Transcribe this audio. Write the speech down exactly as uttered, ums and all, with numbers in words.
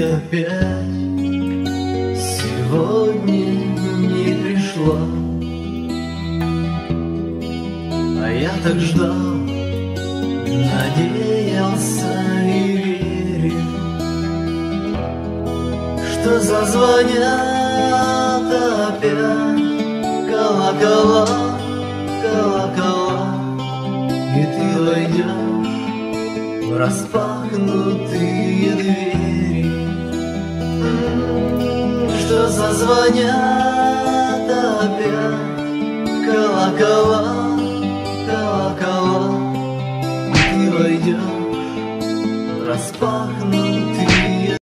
опять сегодня не пришла. А я так ждал, надеялся и верил, что зазвонят опять колокола, колокола, и ты войдешь в распахнутые двери, что зазвонят опять колокола, колокола, и ты войдешь в распахнутые